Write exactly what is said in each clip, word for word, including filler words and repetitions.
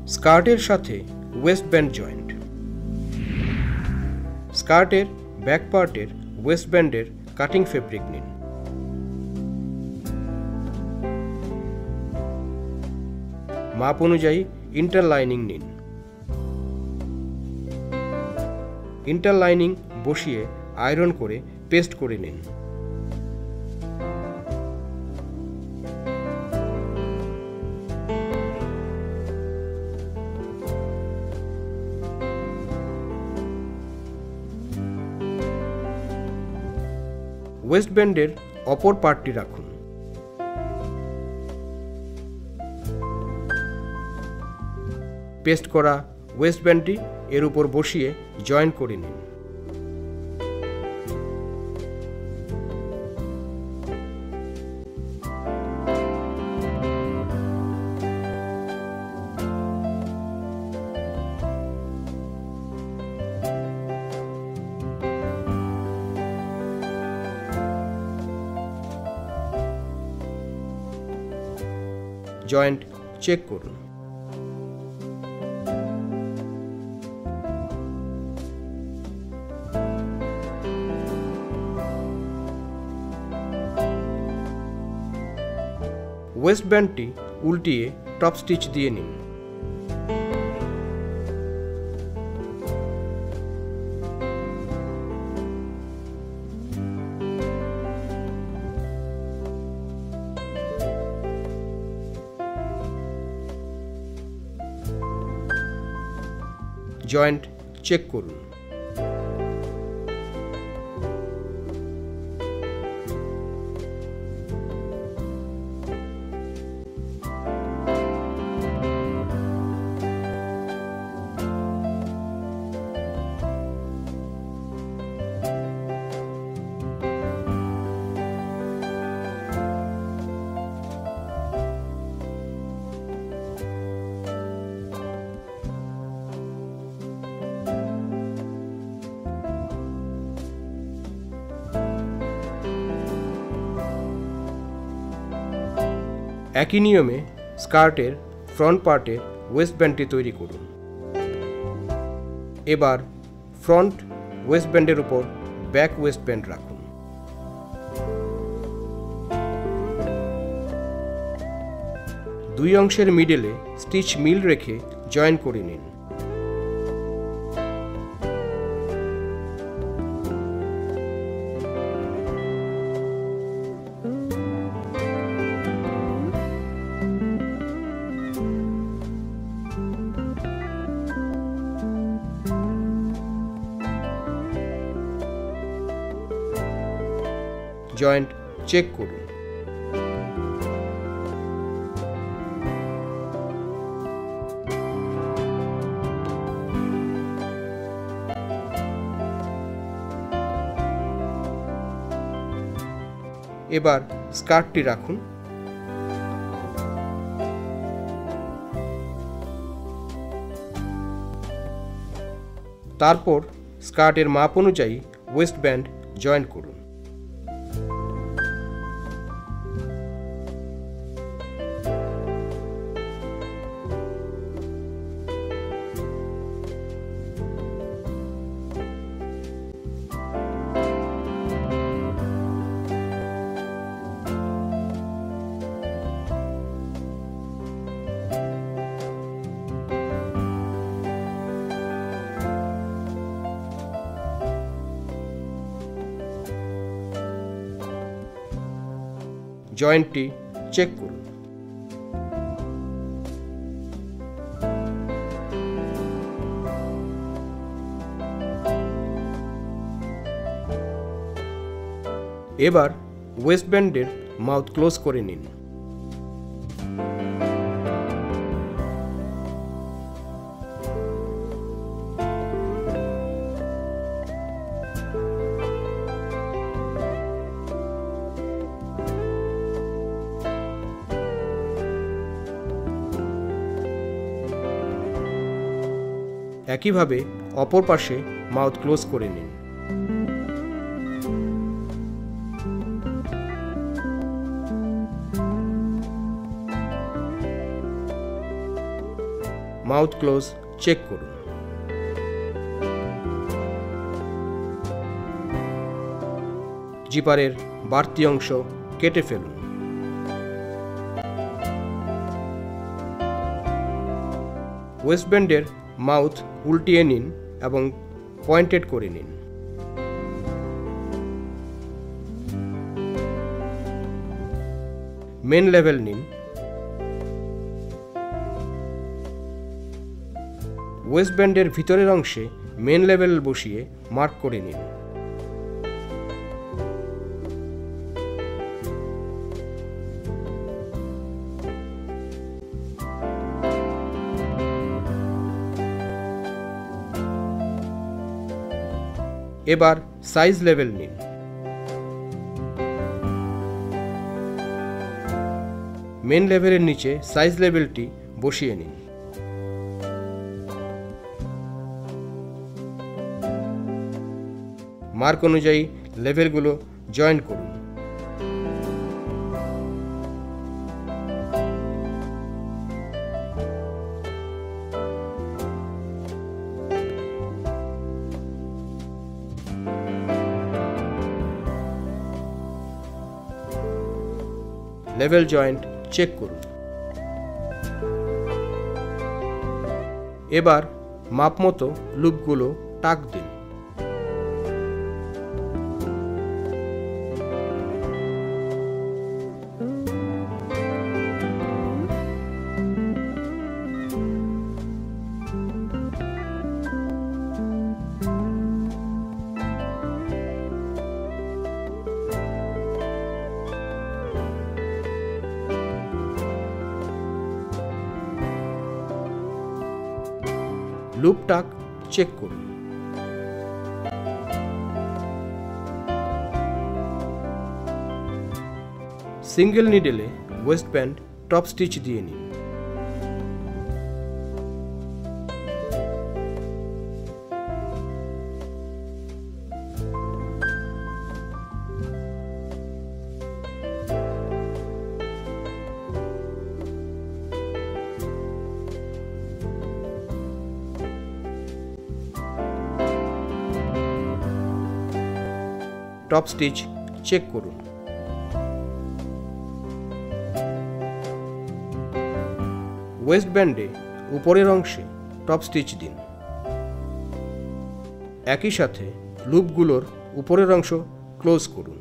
স্কার্টের সাথে waist band joint. স্কার্টের back পার্টের ওয়েস্ট ব্যান্ডের কাটিং ফেব্রিক নিন। মাপ অনুযায়ী ইন্টারলাইনিং নিন। ইন্টারলাইনিং বসিয়ে আয়রন করে পেস্ট করে নিন। ওয়েস্ট ব্যান্ডের অপর পার্টটি রাখুন। পেস্ট করা ওয়েস্ট ব্যান্ডটি এর উপর বসিয়ে জয়েন করে নিন। জয়েন্ট চেক করুন। ওয়েস্ট ব্যান্ডটি উল্টিয়ে টপ স্টিচ দিয়ে নিন। জয়েন্ট চেক করুন। একই নিয়মে স্কার্টের ফ্রন্ট পার্টের ওয়েস্ট ব্যান্ডটি তৈরি করুন। এবার ফ্রন্ট ওয়েস্ট ব্যান্ডের উপর ব্যাক ওয়েস্ট ব্যান্ড রাখুন। দুই অংশের মিডলে স্টিচ মিল রেখে জয়েন করে নিন। জয়েন্ট চেক করুন। এবার স্কার্টটি রাখুন। তারপর স্কার্টের মাপ অনুযায়ী ওয়েস্ট ব্যান্ড জয়েন করুন। জয়েন্টটি চেক করুন। এবার ওয়েস্ট ব্যান্ডের মাউথ ক্লোজ করে নিন। একইভাবে অপর পাশে মাউথ ক্লোজ করে নিন। মাউথ ক্লোজ চেক করুন। জিপারের বাড়তি অংশ কেটে ফেলুন। ওয়েস্টব্যান্ডের মাউথ উল্টিয়ে নিন এবং পয়েন্টেড করে নিন। মেন লেভেল নিন। ওয়েস্টব্যান্ডের ভিতরের অংশে মেন লেভেল বসিয়ে মার্ক করে নিন। এবার সাইজ লেভেল নিন। মেন লেভেলের নিচে সাইজ লেভেলটি বসিয়ে নিন। মার্ক অনুযায়ী লেভেলগুলো জয়েন করুন। লেভেল জয়েন্ট চেক করুন। এবার মাপমতো লুপগুলো টাক দিন। লুপ টাক চেক করুন। সিঙ্গেল নিডেলে ওয়েস্টব্যান্ড টপ স্টিচ দিয়ে নিন। টপ স্টিচ চেক করুন। ওয়েস্টব্যান্ডে উপরের অংশে টপ স্টিচ দিন। একই সাথে লুপগুলোর উপরের অংশ ক্লোজ করুন।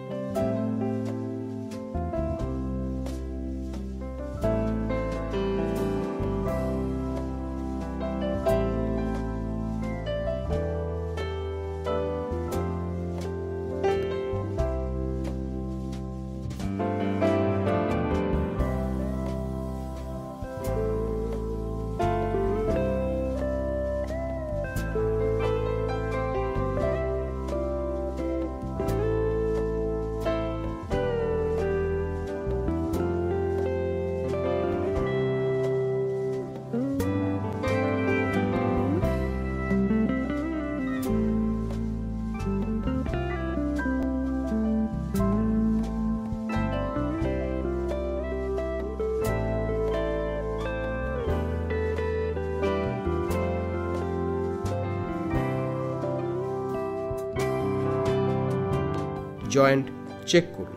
জয়েন্ট চেক করুন।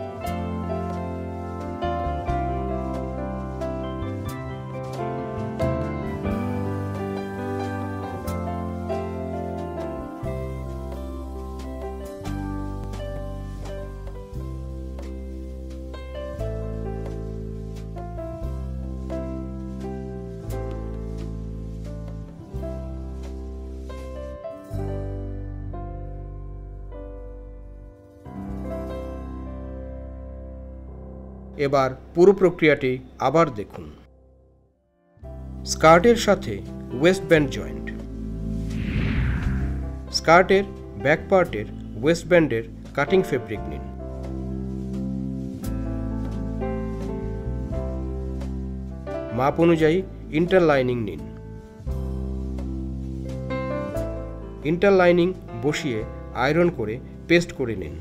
এবার পুরো প্রক্রিয়াটি আবার দেখুন। স্কার্টের সাথে ওয়েস্টব্যান্ড জয়েন্ট। স্কার্টের ব্যাক পার্টের ওয়েস্টব্যান্ডের কাটিং ফেব্রিক নিন। মাপ অনুযায়ী ইন্টারলাইনিং নিন। ইন্টারলাইনিং বসিয়ে আয়রন করে পেস্ট করে নিন।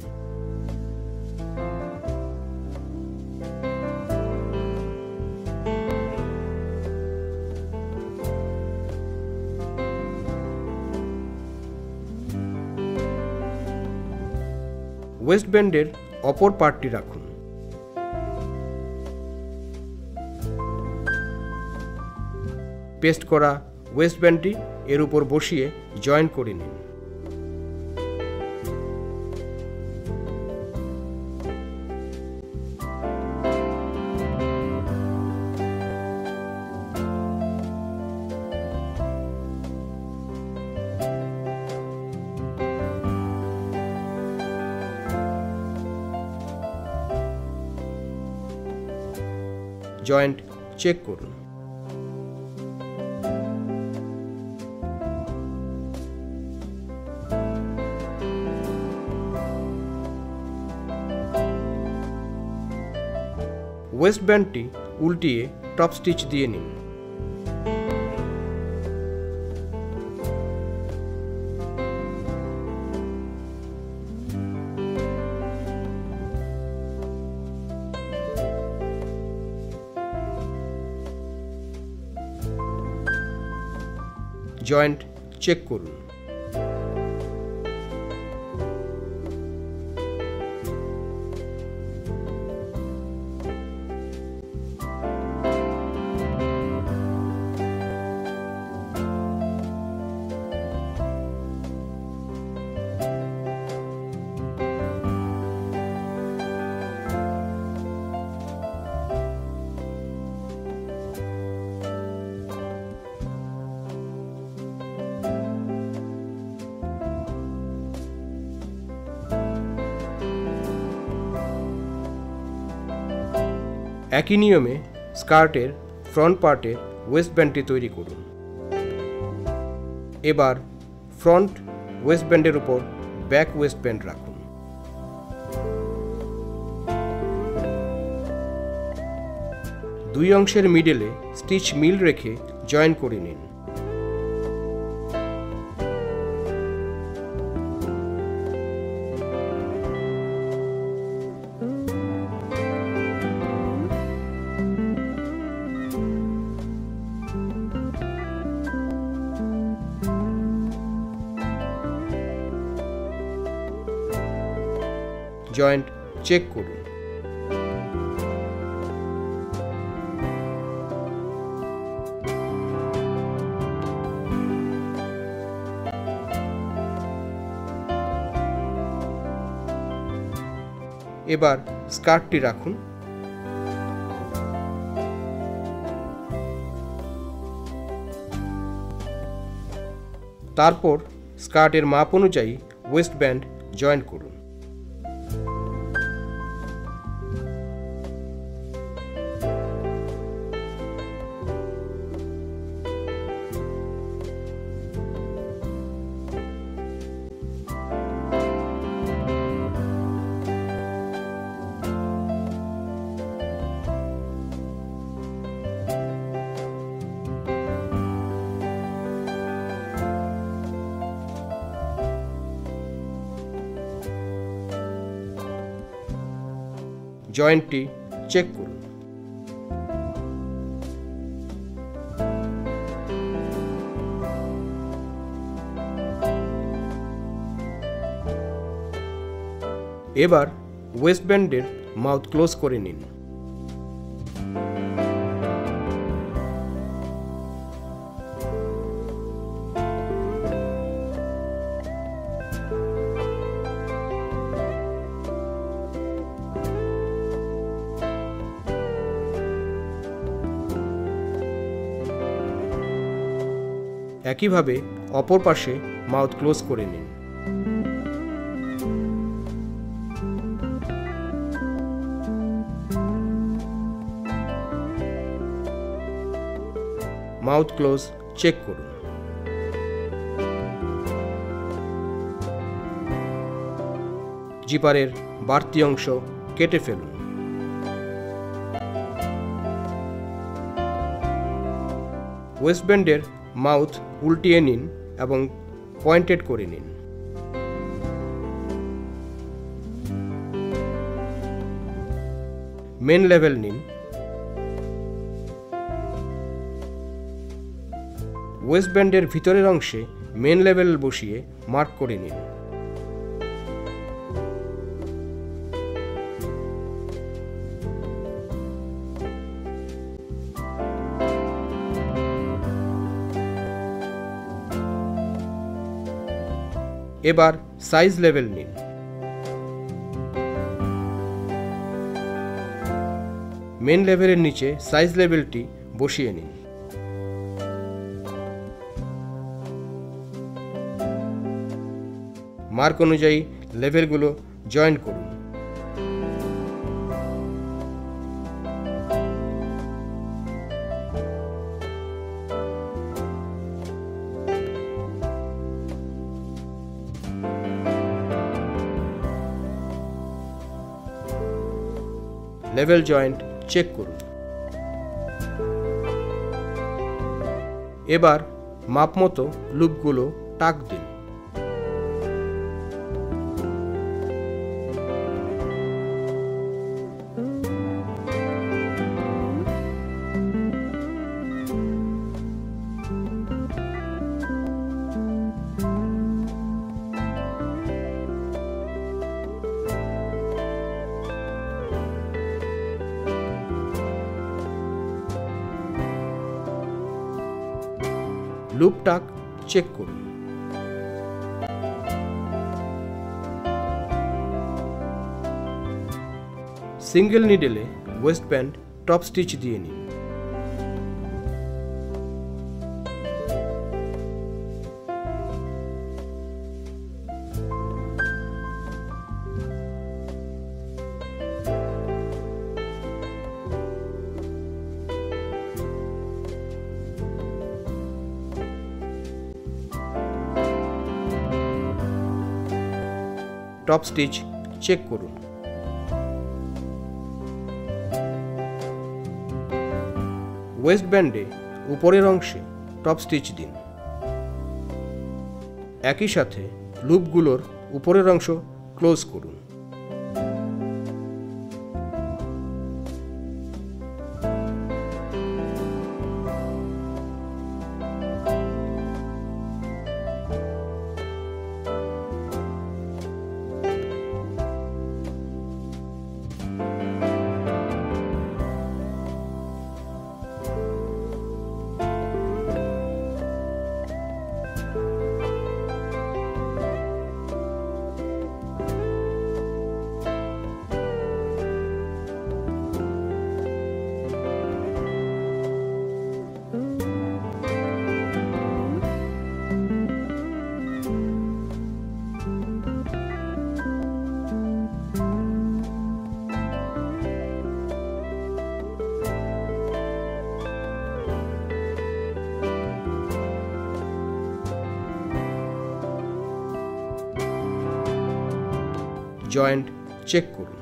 ওয়েস্টব্যান্ডের অপর পার্টটি রাখুন। পেস্ট করা ওয়েস্টব্যান্ডটি এর উপর বসিয়ে জয়েন করে নিন। জয়েন্ট চেক করুন। ওয়েস্টব্যান্ডটি উল্টিয়ে টপ স্টিচ দিয়ে নিন। জয়েন্ট চেক করুন। একই নিয়মে স্কার্টের ফ্রন্ট পার্টের ওয়েস্টব্যান্ডটি তৈরি করুন। এবার ফ্রন্ট ওয়েস্টব্যান্ডের উপর ব্যাক ওয়েস্টব্যান্ড রাখুন। দুই অংশের মিডলে স্টিচ মিল রেখে জয়েন করে নিন। জয়েন্ট চেক করুন। এবার স্কার্টটি রাখুন। তারপর স্কার্টের মাপ অনুযায়ী ওয়েস্টব্যান্ড জয়েন করুন। জয়েন্টটি চেক করুন। এবার ওয়েস্টব্যান্ডের মাউথ ক্লোজ করে নিন। একইভাবে অপর পাশে মাউথ ক্লোজ করে নিন। মাউথ ক্লোজ চেক করুন। জিপারের বাড়তি অংশ কেটে ফেলুন। ওয়েস্টব্যান্ডের মাউথ উল্টিয়ে নিন এবং পয়েন্টেড করে নিন। মেন লেভেল নিন। ওয়েস্টব্যান্ডের ভিতরের অংশে মেন লেভেল বসিয়ে মার্ক করে নিন। এবার সাইজ লেভেল নিন। মেন লেভেলের নিচে সাইজ লেভেলটি বসিয়ে নিন। মার্ক অনুযায়ী লেভেলগুলো জয়েন করুন। লেভেল জয়েন্ট চেক করুন। এবার মাপমতো লুপগুলো টাক দিন। লুপ টাক চেক করুন। সিঙ্গেল নিডেলে ওয়েস্ট ব্যান্ড টপ স্টিচ দিয়ে নিন। টপ স্টিচ চেক করুন। ওয়েস্ট ব্যান্ডে উপরের অংশে টপ স্টিচ দিন। একই সাথে লুপগুলোর উপরের অংশ ক্লোজ করুন। জয়েন্ট চেক করুন।